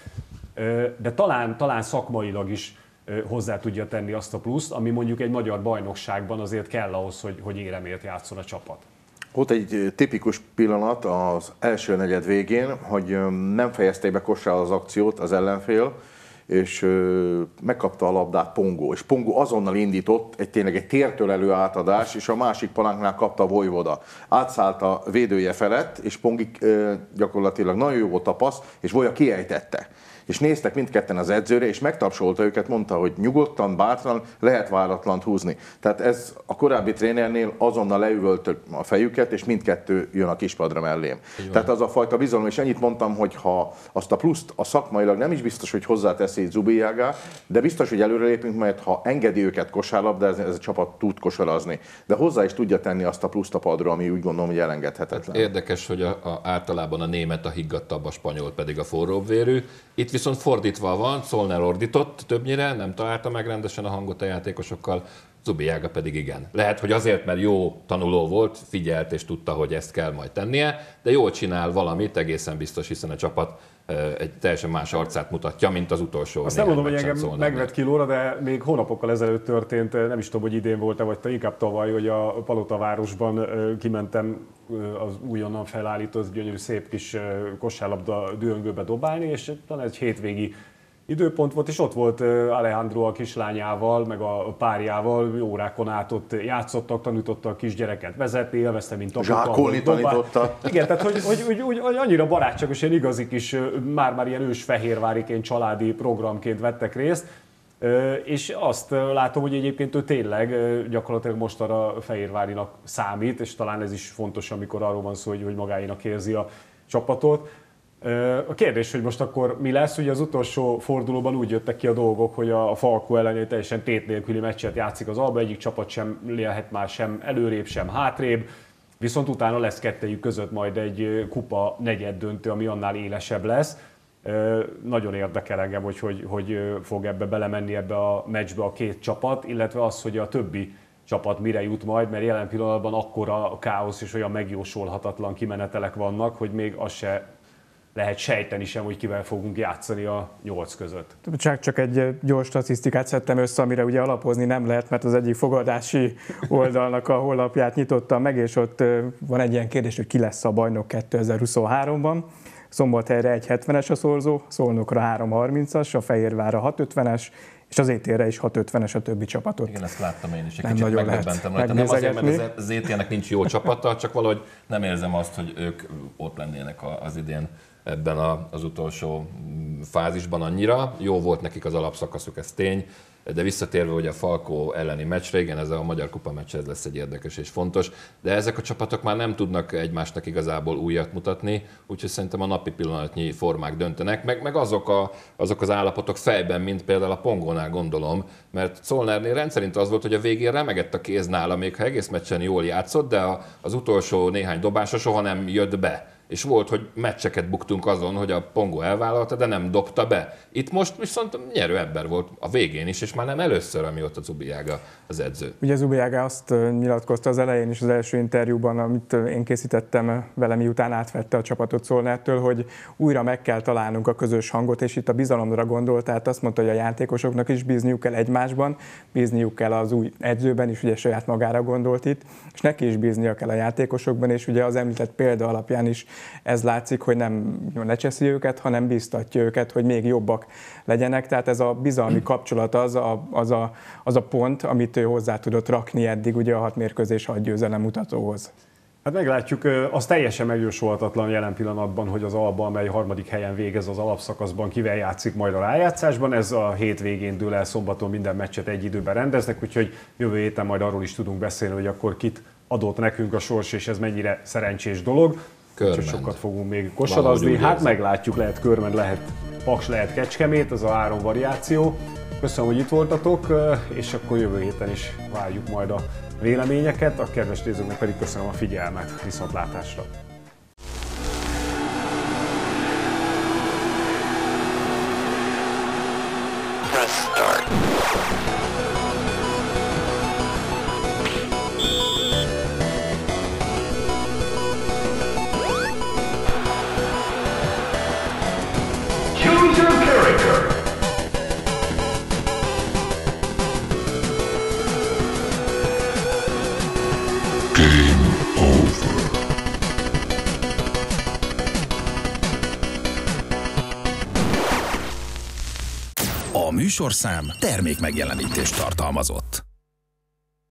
de talán, talán szakmailag is hozzá tudja tenni azt a pluszt, ami mondjuk egy magyar bajnokságban azért kell ahhoz, hogy, hogy éremért játszon a csapat. Volt egy tipikus pillanat az első negyed végén, hogy nem fejezték be Kossával az akciót az ellenfél, és ö, megkapta a labdát Pongó, és Pongó azonnal indított egy tényleg egy tértől elő átadás, és a másik palánknál kapta a Vojvoda. Átszállt a védője felett, és Pongi ö, gyakorlatilag nagyon jó volt a passz, és Voja kiejtette. És néztek mindketten az edzőre, és megtapsolta őket, mondta, hogy nyugodtan, bátran, lehet váratlant húzni. Tehát ez a korábbi trénernél azonnal leüvölt a fejüket, és mindkettő jön a kispadra mellém. Tehát az a fajta bizalom, és ennyit mondtam, hogy ha azt a pluszt a szakmailag nem is biztos, hogy hozzáteszi Zubiaga, de biztos, hogy előrelépünk, mert ha engedi őket kosárlabdázni, ez a csapat tud kosarazni. De hozzá is tudja tenni azt a pluszt a padra, ami úgy gondolom, hogy elengedhetetlen. Érdekes, hogy a, a, általában a német a higgadtabb, a spanyol pedig a forróbbvérű. Itt viszont fordítva van, Zollner ordított többnyire, nem találta meg rendesen a hangot a játékosokkal, Zubiaga pedig igen. Lehet, hogy azért, mert jó tanuló volt, figyelt és tudta, hogy ezt kell majd tennie, de jól csinál valamit, egészen biztos, hiszen a csapat egy teljesen más arcát mutatja, mint az utolsó. Azt nem mondom, hogy engem megvett kilóra, de még hónapokkal ezelőtt történt, nem is tudom, hogy idén volt-e, vagy inkább tavaly, hogy a Palotavárosban kimentem az újonnan felállított gyönyörű szép kis kosárlabda dühöngőbe dobálni, és talán egy hétvégi időpont volt, és ott volt Alejandro a kislányával, meg a párjával, órákon át ott játszottak, tanította a kisgyereket vezetni, élvezte, mint apuka. Zsákolni tanította. Igen, tehát hogy, hogy, hogy, hogy, hogy annyira barátságos, ilyen igazi kis, már-már ilyen ősfehérváriként, családi programként vettek részt, és azt látom, hogy egyébként ő tényleg gyakorlatilag most arra Fehérvárinak számít, és talán ez is fontos, amikor arról van szó, hogy, hogy magáénak érzi a csapatot. A kérdés, hogy most akkor mi lesz, ugye az utolsó fordulóban úgy jöttek ki a dolgok, hogy a Falco ellen teljesen tét nélküli meccset játszik az Alba, egyik csapat sem lélhet már sem előrébb, sem hátrébb, viszont utána lesz kettejük között majd egy kupa negyed döntő, ami annál élesebb lesz. Nagyon érdekel engem, hogy, hogy hogy fog ebbe belemenni ebbe a meccsbe a két csapat, illetve az, hogy a többi csapat mire jut majd, mert jelen pillanatban akkora káosz és olyan megjósolhatatlan kimenetelek vannak, hogy még az se lehet sejteni sem, hogy kivel fogunk játszani a nyolc között. Csak, csak egy gyors statisztikát szedtem össze, amire ugye alapozni nem lehet, mert az egyik fogadási oldalnak a honlapját nyitottam meg, és ott van egy ilyen kérdés, hogy ki lesz a bajnok kétezer-huszonháromban. Szombathelyre egy hetvenes a szorzó, Szolnokra három harmincas, a Fehérvárra hat ötvenes, és az é té-re is hat ötvenes a többi csapatot. Igen, ezt láttam én is. Egy nem kicsit nagyon megdöbbentem rajta. Nem azért, mert az é té-nek nincs jó csapata, csak valahogy nem érzem azt, hogy ők ott lennének az idén ebben az utolsó fázisban annyira. Jó volt nekik az alapszakaszuk, ez tény, de visszatérve ugye a Falco elleni meccsre, igen, ez a Magyar Kupa meccs, ez lesz egy érdekes és fontos, de ezek a csapatok már nem tudnak egymásnak igazából újat mutatni, úgyhogy szerintem a napi pillanatnyi formák döntenek, meg, meg azok, a, azok az állapotok fejben, mint például a Pongónál gondolom, mert Zollnernél rendszerint az volt, hogy a végén remegett a kéz nála, még ha egész meccsen jól játszott, de az utolsó néhány dobása soha nem jött be. és volt, hogy meccseket buktunk azon, hogy a Pongo elvállalta, de nem dobta be. Itt most viszont nyerő ember volt a végén is, és már nem először, amióta Zubiága az edző. Ugye Zubiága azt nyilatkozta az elején is az első interjúban, amit én készítettem vele, miután átvette a csapatot Szolnártől, hogy újra meg kell találnunk a közös hangot, és itt a bizalomra gondolt, tehát azt mondta, hogy a játékosoknak is bízniuk kell egymásban, bízniuk kell az új edzőben is, ugye saját magára gondolt itt, és neki is bíznia kell a játékosokban, és ugye az említett példa alapján is ez látszik, hogy nem lecseszi őket, hanem bíztatja őket, hogy még jobbak legyenek. Tehát ez a bizalmi kapcsolat az a, az a, az a pont, amit ő hozzá tudott rakni eddig ugye a hat mérkőzés hat győzelem mutatóhoz. Hát meglátjuk, az teljesen megjósolhatatlan jelen pillanatban, hogy az Alba, amely harmadik helyen végez az alapszakaszban, kivel játszik majd a rájátszásban. Ez a hétvégén dől el, szombaton minden meccset egy időben rendeznek, úgyhogy jövő héten majd arról is tudunk beszélni, hogy akkor kit adott nekünk a sors, és ez mennyire szerencsés dolog. Úgyhogy sokat fogunk még kosarazni. Hát meglátjuk, lehet Körmend, lehet Paks, lehet Kecskemét, ez a három variáció. Köszönöm, hogy itt voltatok, és akkor jövő héten is várjuk majd a véleményeket, a kedves nézőknek pedig köszönöm a figyelmet, viszontlátásra! A műsorszám termék megjelenítést tartalmazott.